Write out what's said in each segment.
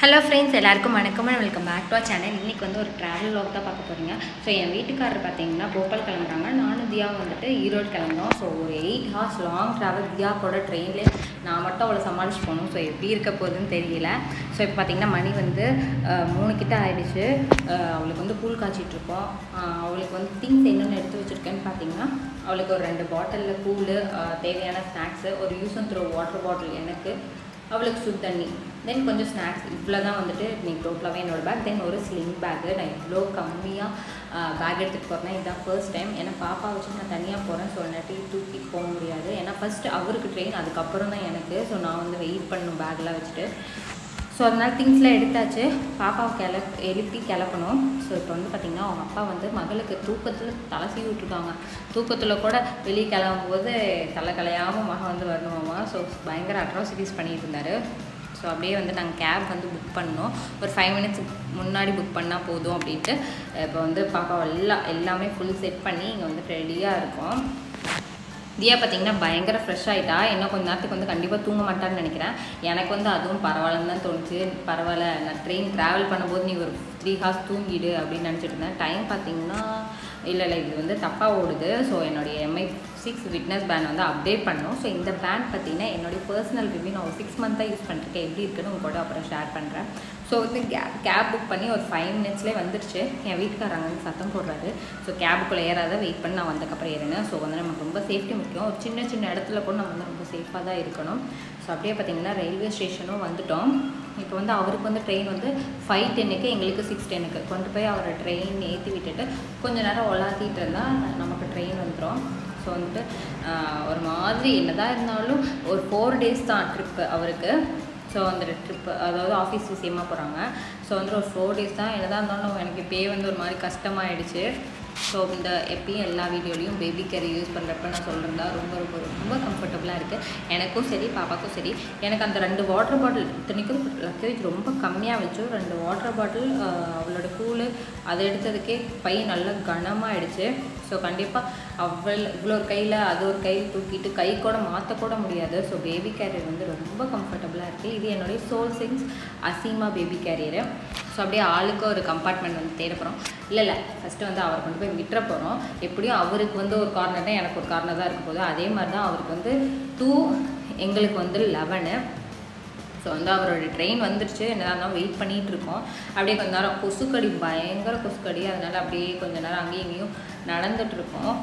Hello friends, எல்லாருக்கும் வணக்கம். Welcome back to our channel. இன்றைக்கி வந்து ஒரு ட்ராவல் வ்ளாக் தான் பார்க்க போகிறீங்க. ஸோ என் வீட்டுக்காரர் பார்த்தீங்கன்னா போபால் கிளம்புறாங்க, நானும் தியாவும் வந்துட்டு ஈரோடு கிளம்புறோம். ஸோ ஒரு 8 hours லாங் ட்ராவல். தியா கூட ட்ரெயின்லேயே நான் மட்டும் அவளை சமாளிச்சு போகணும். ஸோ எப்படி இருக்க போகுதுன்னு தெரியல. ஸோ இப்போ பார்த்தீங்கன்னா மணி வந்து 3 கிட்ட ஆகிடுச்சு. அவளுக்கு வந்து கூழ் காய்ச்சிட்ருக்கோம். அவளுக்கு வந்து திங்ஸ் என்னென்ன எடுத்து வச்சுருக்கேன்னு பார்த்தீங்கன்னா, அவளுக்கு ஒரு 2 பாட்டிலில் கூழ், தேவையான ஸ்நாக்ஸு, ஒரு use and throw water bottle எனக்கு, அவளுக்கு சுடு தண்ணி, தென் கொஞ்சம் ஸ்நாக்ஸ். இவ்வளோ தான் வந்துட்டு இன்றைக்கி டோட்டலாகவே என்னோடய பேக். தென் ஒரு ஸ்லிங் பேக்கு. நான் இவ்வளோ கம்மியாக பேக் எடுத்துகிட்டு போகிறேன். இதுதான் ஃபர்ஸ்ட் டைம். ஏன்னா பாப்பா வச்சு நான் தனியாக போகிறேன். ஸோ என்னாட்டி தூக்கிட்டு போக முடியாது. ஏன்னா ஃபஸ்ட்டு அவருக்கு ட்ரெயின், அதுக்கப்புறம் தான் எனக்கு. ஸோ நான் வந்து வெயிட் பண்ணணும் பேக்கெலாம் வச்சுட்டு. ஸோ அதனால் திங்ஸ்லாம் எடுத்தாச்சு. பாப்பாவை எழுப்பி கிளப்பணும். ஸோ இப்போ வந்து பார்த்திங்கன்னா அவங்க அப்பா வந்து மகளுக்கு தூக்கத்தில் தலை சீவி விட்ருக்காங்க. தூக்கத்தில் கூட வெளியே கிளம்பும்போது தலை கலையாமல் மகன் வந்து வரணுமாமா. ஸோ பயங்கர அட்ராசிட்டிஸ் பண்ணிட்டு இருந்தார். ஸோ அப்படியே வந்து நாங்கள் கேப் வந்து புக் பண்ணோம். ஒரு 5 minutes முன்னாடி புக் பண்ணால் போதும் அப்படின்ட்டு. இப்போ வந்து பாப்பா எல்லாமே ஃபுல் செட் பண்ணி இங்கே வந்து ரெடியாக இருக்கும். தியா பார்த்திங்கன்னா பயங்கர ஃப்ரெஷ் ஆகிட்டா. இன்னும் கொஞ்சம் நேரத்துக்கு வந்து கண்டிப்பாக தூங்க மாட்டான்னு நினைக்கிறேன். எனக்கு வந்து அதுவும் பரவாயில்லன்னு தான் தோணுச்சு. பரவாயில்ல, நான் ட்ரெயின் ட்ராவல் பண்ணும்போது நீ ஒரு 3 hours தூங்கிடு அப்படின்னு நினச்சிட்டு இருந்தேன். டைம் பார்த்திங்கன்னா இல்லை இது வந்து தப்பாக ஓடுது. ஸோ என்னுடைய MI6 ஃபிட்னஸ் பேண்ட் வந்து அப்டேட் பண்ணணும். ஸோ இந்த பேண்ட் பார்த்திங்கன்னா என்னுடைய பர்சனல் ரிவ்யூ நான் ஒரு 6 month யூஸ் பண்ணிருக்கேன். எப்படி இருக்குன்னு உங்க கூட அப்புறம் ஷேர் பண்ணுறேன். ஸோ வந்து கேப் புக் பண்ணி ஒரு 5 minutesலேயே வந்துடுச்சு. என் வீட்டுக்காரங்க வந்து சத்தம் போடுறாரு. ஸோ கேபுக்குள்ளே ஏறாத, வெயிட் பண்ணி நான் வந்தக்கப்புறம் ஏறினேன். ஸோ வந்து நமக்கு ரொம்ப சேஃப்டி முக்கியம். ஒரு சின்ன இடத்துல கூட நம்ம வந்து ரொம்ப சேஃபாக தான் இருக்கணும். ஸோ அப்படியே பார்த்திங்கன்னா ரயில்வே ஸ்டேஷனும் வந்துவிட்டோம். இப்போ வந்து அவருக்கு வந்து ட்ரெயின் வந்து 5:10க்கு, எங்களுக்கு 6:10க்கு கொண்டு போய் அவரை ட்ரெயின் ஏற்றி விட்டுட்டு கொஞ்சம் நேரம் ஒலாத்திட்டு இருந்தால் நமக்கு ட்ரெயின் வந்துடும். ஸோ வந்துட்டு ஒரு மாதிரி என்னதான் இருந்தாலும் ஒரு 4 days தான் ட்ரிப்பு அவருக்கு. ஸோ அந்த ட்ரிப்பு அதாவது ஆஃபீஸ் விஷயமாக போகிறாங்க. ஸோ வந்துட்டு ஒரு 4 days தான். என்னதான் இருந்தாலும் எனக்கு இப்போயே வந்து ஒரு மாதிரி கஷ்டமாயிடுச்சு. ஸோ இந்த எப்பயும் எல்லா வீடியோலையும் பேபி கேர் யூஸ் பண்ணுறப்ப நான் சொல்கிறதா ரொம்ப கம்ஃபர்டபுளாக இருக்குது. எனக்கும் சரி பாப்பாக்கும் சரி. எனக்கு அந்த 2 வாட்டர் பாட்டில், இத்தனைக்கும் லக்கேஜ் ரொம்ப கம்மியாக வச்சு 2 வாட்டர் பாட்டில், அவளோட கூழ், அதை எடுத்ததுக்கே பை நல்லா கனமாகிடுச்சு. ஸோ கண்டிப்பாக இவ்வளோ ஒரு கையில் அது ஒரு கையில் தூக்கிட்டு கை கூட மாற்றக்கூட முடியாது. ஸோ பேபி கேரியர் வந்து ரொம்ப கம்ஃபர்டபுளாக இருக்குது. இது என்னுடைய SoulSense அசீமா பேபி கேரியரு. ஸோ அப்படியே ஆளுக்கு ஒரு கம்பார்ட்மெண்ட் வந்து தேட போகிறோம். இல்லை ஃபஸ்ட்டு வந்து அவரை கொண்டு போய் விட்டுற போகிறோம். எப்படியும் அவருக்கு வந்து ஒரு கார்னர் தான், எனக்கு ஒரு கார்னர் தான் இருக்க போகுது. அதே மாதிரி தான் அவருக்கு வந்து 2, எங்களுக்கு வந்து 11. ஸோ வந்து அவரோட ட்ரெயின் வந்துடுச்சு. என்னதான் வெயிட் பண்ணிகிட்டு இருக்கோம். அப்படியே கொஞ்ச நேரம் கொசுக்கடி, பயங்கர கொசுக்கடி. அதனால் அப்படியே கொஞ்சம் நேரம் அங்கேயும் இங்கேயும் நடந்துகிட்ருக்கோம்.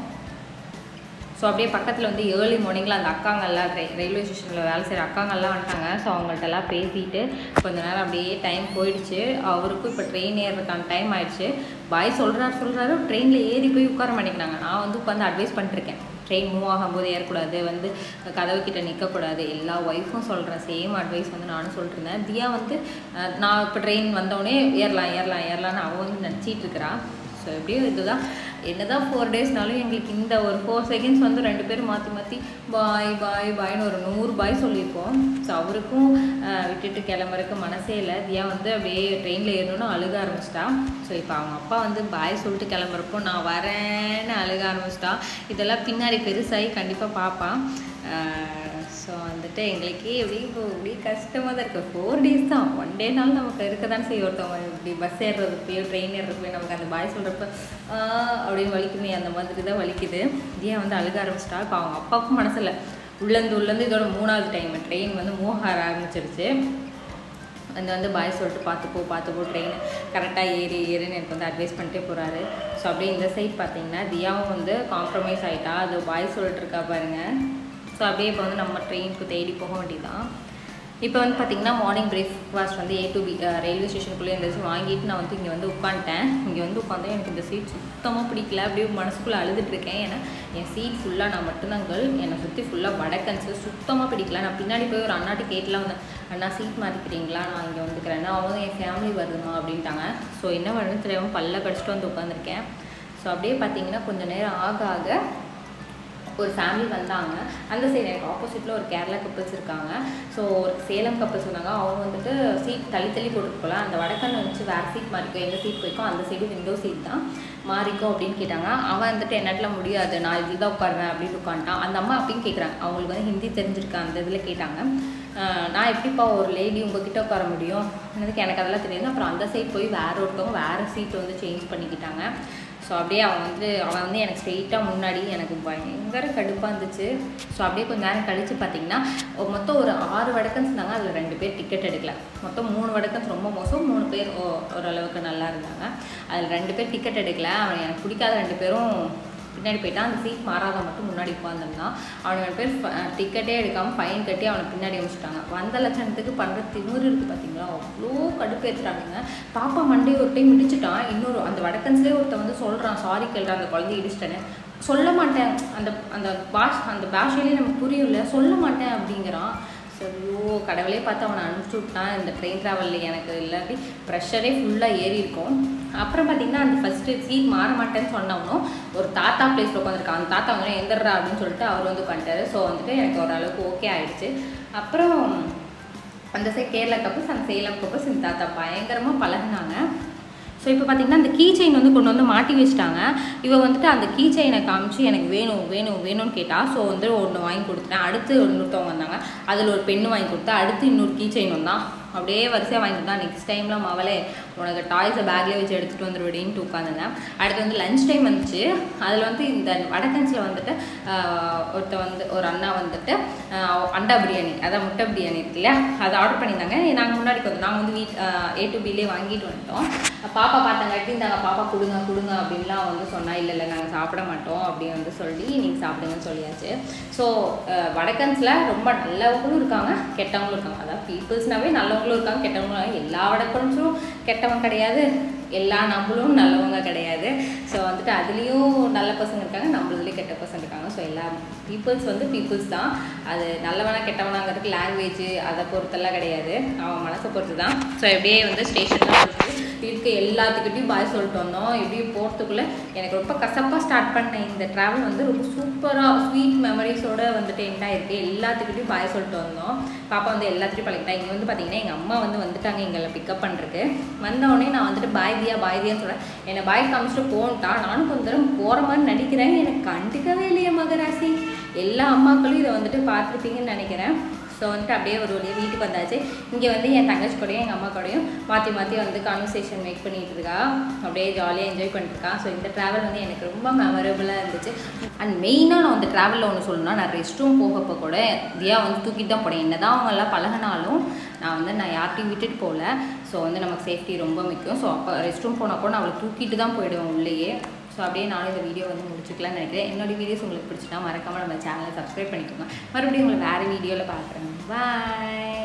ஸோ அப்படியே பக்கத்தில் வந்து ஏர்லி மார்னிங்கில் அந்த அக்காங்கள்லாம் ரயில்வே ஸ்டேஷனில் வேலை செய்கிற அக்காங்கள்லாம் வந்துட்டாங்க. ஸோ அவங்கள்ட்டெல்லாம் பேசிட்டு கொஞ்சம் நேரம் அப்படியே டைம் போயிடுச்சு. அவருக்கும் இப்போ ட்ரெயின் ஏறுறதுக்கான டைம் ஆயிடுச்சு. பாய் சொல்கிறாரு ட்ரெயினில் ஏறி போய் உட்கார மாட்டேங்கிறாங்க. நான் வந்து உட்காந்து அட்வைஸ் பண்ணிட்டுருக்கேன். ட்ரெயின் மூவ் ஆகும்போது ஏறக்கூடாது, வந்து கதவு கிட்ட நிற்கக்கூடாது. எல்லா ஒய்ஃபும் சொல்கிறேன் சேம் அட்வைஸ் வந்து நானும் சொல்லிட்டுருந்தேன். தியா வந்து நான் இப்போ ட்ரெயின் வந்தோடனே ஏறலான்னு அவள் வந்து நினச்சிட்டு இருக்கிறா. ஸோ எப்படியும் இதுதான். என்னதான் 4 daysனாலும் எங்களுக்கு இந்த ஒரு 4 seconds வந்து 2 பேரும் மாற்றி பாய்னு ஒரு 100 பாய் சொல்லியிருக்கோம். ஸோ அவருக்கும் விட்டுட்டு கிளம்புறதுக்கு மனசே இல்லை. தியா வந்து அப்படியே ட்ரெயினில் ஏறணும்னு அழுக ஆரம்பிச்சிட்டா. ஸோ இப்போ அவங்க அப்பா வந்து பாய் சொல்லிட்டு கிளம்புறப்போ நான் வரேன்னு அழுக ஆரம்பிச்சிட்டா. இதெல்லாம் பின்னாடி பெருசாகி கண்டிப்பாக பார்ப்பான். ஸோ வந்துட்டு எங்களுக்கே இப்படி கஷ்டமாக தான் இருக்குது. 4 days தான். 1 dayனாலும் நமக்கு இருக்க தான் செய்ய. ஒருத்தவங்க இப்படி பஸ் ஏறுறதுப்போ ட்ரெயின் ஏறுறதுப்போ நமக்கு அந்த பாய் சொல்கிறப்ப அப்படின்னு வலிக்குமே, அந்த மாதிரி தான் வலிக்குது. தியா வந்து அழுக ஆரம்பிச்சிட்டா. இப்போ அவங்க அப்பாவுக்கும் மனசில் உள்ளேருந்து இதோட 3வது டைம் ட்ரெயின் வந்து மூவ் ஆக ஆரம்பிச்சிருச்சு. வந்து பாய் சொல்லிட்டு பார்த்துப்போ ட்ரெயின் கரெக்டாக ஏறுன்னு எனக்கு வந்து அட்வைஸ் பண்ணிட்டே போகிறாரு. ஸோ அப்படியே இந்த சைட் பார்த்தீங்கன்னா தியாவும் வந்து காம்ப்ரமைஸ் ஆகிட்டா. அது பாய் சொல்லிட்டு இருக்கா பாருங்கள். ஸோ அப்படியே இப்போ வந்து நம்ம ட்ரெயினுக்கு தேடி போக வேண்டியதான். இப்போ வந்து பார்த்திங்கன்னா மார்னிங் பிரேக்ஃபாஸ்ட் வந்து A to B ரயில்வே ஸ்டேஷனுக்குள்ளே இருந்துச்சு. வாங்கிட்டு நான் வந்து இங்கே வந்து உட்காந்துட்டேன். இங்கே வந்து உட்காந்து எனக்கு இந்த சீட் சுத்தமாக பிடிக்கல. அப்படியே மனசுக்குள்ளே அழுதுட்டுருக்கேன். ஏன்னா என் சீட் ஃபுல்லாக நான் மட்டும்தான் கேர்ள். என்னை சுற்றி ஃபுல்லாக வடக்கன்ஸு, சுத்தமாக பிடிக்கல. நான் பின்னாடி போய் ஒரு அண்ணாட்டி கேட்டெலாம் வந்தேன், அண்ணா சீட் மாற்றிக்கிறீங்களா, நான் இங்கே வந்துக்கிறேன்னா. அவங்க என் ஃபேமிலி வருதுமா அப்படின்ட்டாங்க. ஸோ என்ன பண்ணுன்னு தெரியாமல் பல்ல கடிச்சிட்டு வந்து உட்காந்துருக்கேன். ஸோ அப்படியே பார்த்திங்கன்னா கொஞ்சம் நேரம் ஆக ஒரு ஃபேமிலி வந்தாங்க. அந்த சைடு எனக்கு ஆப்போசிட்டில் ஒரு கேரளா கப்பல்ஸ் இருக்காங்க. ஸோ ஒரு சேலம் கப்பல்ஸ் வந்தாங்க. அவங்க வந்துட்டு சீட் தள்ளி போட்டுட்டு போகலாம், அந்த வடக்கன்னு வச்சு வேறு சீட் மாறிக்கும், எந்த சீட் போய்க்கும் அந்த சைடு விண்டோ சீட் தான் மாறிக்கும் அப்படின்னு கேட்டாங்க. அவன் வந்துட்டு என்னாட்டில் முடியாது, நான் இதில் தான் உட்காருவேன் அப்படின்னு உட்காந்துட்டான். அந்த அம்மா அப்படின்னு கேட்குறாங்க. அவங்களுக்கு வந்து ஹிந்தி தெரிஞ்சிருக்கா, அந்த இதில் கேட்டாங்க. நான் எப்படிப்பா ஒரு லேடி உங்ககிட்ட உட்கார முடியும், எனக்கு அதெல்லாம் தெரியாது. அப்புறம் அந்த சைட் போய் ஒருத்தவங்க வேறு சீட் வந்து சேஞ்ச் பண்ணிக்கிட்டாங்க. ஸோ அப்படியே அவன் வந்து எனக்கு ஸ்ட்ரெயிட்டாக முன்னாடி எனக்கு பயங்கர கடுப்பாக இருந்துச்சு. ஸோ அப்படியே கொஞ்சம் நேரம் கழித்து பார்த்தீங்கன்னா மொத்தம் ஒரு 6 வடக்கன்ஸ் இருந்தாங்க. அதில் 2 பேர் டிக்கெட் எடுக்கல. மொத்தம் 3 வடக்கன்ஸ் ரொம்ப மோசம், 3 பேர் ஓரளவுக்கு நல்லா இருந்தாங்க. அதில் 2 பேர் டிக்கெட் எடுக்கல. அவன் எனக்கு பிடிக்காத 2 பேரும் பின்னாடி போயிட்டான். அந்த சீட் மாறாத மட்டும் முன்னாடி உட்காந்துருந்தான். அவனுக்கு பேர் டிக்கெட்டே எடுக்காமல் ஃபைன் கட்டி அவனை பின்னாடி வச்சுட்டாங்க. வந்த லட்சணத்துக்கு பண்ணுற திமிரு இருக்குது பார்த்தீங்களா, அவ்வளோ கடுப்பு ஏற்றுட்டாங்க. பாப்பா மண்டே ஒரு டைம் இடிச்சிட்டான். இன்னொரு அந்த வடக்கன்ஸ்லேயே ஒருத்தன் வந்து சொல்கிறான், சாரி கேள்றான், அந்த குழந்தைய இடிச்சிட்டேன்னு. சொல்ல மாட்டேன், அந்த பாஷையிலேயே நமக்கு புரியும்ல, சொல்ல மாட்டேன் அப்படிங்கிறான். சரியோ கடவுளே பார்த்து அவனை அனுப்பிச்சி விட்டான். இந்த ட்ரெயின் ட்ராவலில் எனக்கு இல்லாட்டி ப்ரெஷரே ஃபுல்லாக ஏறி இருக்கும். அப்புறம் பார்த்திங்கன்னா அந்த ஃபஸ்ட்டு சீட் மாற மாட்டேன்னு சொன்னவனும் ஒரு தாத்தா பிளேஸில் உட்காந்துருக்கான். அந்த தாத்தா வந்து எந்திரா அப்படின்னு சொல்லிட்டு அவர் வந்து பண்ணிட்டாரு. ஸோ வந்துட்டு எனக்கு ஓரளவுக்கு ஓகே ஆகிடுச்சு. அப்புறம் அந்த சைட் கேரளா கப்பல்ஸ், அந்த சேலம் கப்பல்ஸ் இந்த தாத்தா பயங்கரமாக பழகினாங்க. ஸோ இப்போ பார்த்திங்கன்னா அந்த கீ செயின் வந்து கொண்டு வந்து மாட்டி வச்சுட்டாங்க. இவன் வந்துட்டு அந்த கீ செயினை காமிச்சு எனக்கு வேணும்னு கேட்டால். ஸோ வந்து ஒன்று வாங்கி கொடுத்துட்டேன். அடுத்து இன்னொருத்தவங்க வந்தாங்க, அதில் ஒரு பெண்ணு வாங்கி கொடுத்தா. அடுத்து இன்னொரு கீ செயின் வந்தான், அப்படியே வரிசையாக வாங்கி கொடுத்தா. நெக்ஸ்ட் டைம்லாம் அவளே உனக்கு டாய்ஸை பேக்லேயே வச்சு எடுத்துகிட்டு வந்துடுவேடின்ட்டு உட்காந்துருந்தேன். அடுத்து வந்து லன்ச் டைம் வந்துச்சு. அதில் வந்து இந்த வடக்கன்ஸில் வந்துட்டு ஒரு அண்ணா வந்துட்டு அண்டா பிரியாணி, அதான் முட்டை பிரியாணி இருக்கு இல்லையா, அதை ஆர்டர் பண்ணியிருந்தாங்க. நாங்கள் முன்னாடி நாங்கள் வந்து A to Bலேயே வாங்கிட்டு வந்துட்டோம். பாப்பா பார்த்தாங்காட்டி இருந்தாங்க, பாப்பா கொடுங்க அப்படின்லாம் வந்து சொன்னால் இல்லை நாங்கள் சாப்பிட மாட்டோம் அப்படின்னு வந்து சொல்லி நீங்கள் சாப்பிடுங்கன்னு சொல்லியாச்சு. ஸோ வடக்கன்ஸில் ரொம்ப நல்லவங்களும் இருக்காங்க, கெட்டவங்களும் இருக்காங்க. அதாவது பீப்புள்ஸ்னாவே நல்லவங்களும் இருக்காங்க, கெட்டவங்களும் இருக்காங்க. எல்லா வடக்கன்ஸும் கெட்டவங்க கிடையாது, எல்லா நம்மளும் நல்லவங்க கிடையாது. ஸோ வந்துட்டு அதுலேயும் நல்ல பசங்க இருக்காங்க, நம்மளதுலேயும் கெட்ட பசங்க இருக்காங்க. ஸோ எல்லா பீப்புள்ஸ் வந்து பீப்புள்ஸ் தான். அது நல்லவனா கெட்டவனாங்கிறதுக்கு லாங்குவேஜ் அதை பொறுத்தெல்லாம் கிடையாது, அவன் மனசை பொறுத்து தான். ஸோ எப்படியே வந்து ஸ்டேஷன்லாம் இருக்க எல்லாத்துக்கிட்டையும் பாய் சொல்லிட்டு வந்தோம். எப்படியும் போகிறதுக்குள்ளே எனக்கு ரொம்ப கசப்பாக ஸ்டார்ட் பண்ணேன். இந்த ட்ராவல் வந்து ரொம்ப சூப்பராக ஸ்வீட் மெமரிஸோடு வந்துட்டு எண்டாக இருக்குது. எல்லாத்துக்கிட்டையும் பாய் சொல்லிட்டு வந்தோம். பாப்பா வந்து எல்லாத்துட்டையும் பழகிட்டா. இங்கே வந்து பார்த்திங்கன்னா எங்கள் அம்மா வந்து வந்துட்டாங்க எங்களை பிக்கப் பண்ணுறதுக்கு. வந்தவுடனே நான் வந்துட்டு பாய் தியான்னு சொல்கிறேன். என்னை பாய் காமிச்சிட்டு போன்ட்டான். நானும் கொஞ்சம் தூரம் போகிற மாதிரி நடிக்கிறேன். எனக்கு கண்டுக்கவே இல்லையே மகராசி. எல்லா அம்மாக்களும் இதை வந்துட்டு பார்த்துருப்பீங்கன்னு நினைக்கிறேன். ஸோ வந்துட்டு அப்படியே ஒரு வழியாக வீட்டுக்கு வந்தாச்சு. இங்கே வந்து என் தங்கச்சி கூடயும் எங்கள் அம்மா கூடயும் மாற்றி வந்து கான்வர்சேஷன் மேக் பண்ணிகிட்டு இருக்கா. அப்படியே ஜாலியாக என்ஜாய் பண்ணிட்டுருக்கான். ஸோ இந்த ட்ராவல் வந்து எனக்கு ரொம்ப மெமரபுளாக இருந்துச்சு. அண்ட் மெயினாக நான் அந்த ட்ராவலில் ஒன்று சொல்லணும்னா, நான் ரெஸ்ட் ரூம் போகப்போ கூட தியா வந்து தூக்கிட்டு தான் போனேன். என்ன தான் அவங்கெல்லாம் பழகினாலும் நான் யார்ட்டையும் விட்டுட்டு போகல. ஸோ வந்து நமக்கு சேஃப்டி ரொம்ப முக்கியம். ஸோ அப்போ ரெஸ்ட் ரூம் போனால் கூட நான் அவளை தூக்கிட்டு தான் போயிடுவேன் உள்ளேயே. ஸோ அப்படியே நானும் இந்த வீடியோ வந்து முடிச்சுக்கலாம்னு நினைக்கிறேன். என்னோட வீடியோஸ் உங்களுக்கு பிடிச்சிட்டா மறக்காமல் நம்ம சேனலை சப்ஸ்கிரைப் பண்ணிக்கோங்க. மறுபடியும் உங்களை வேறு வீடியோவில் பார்க்குறேன். பாய்.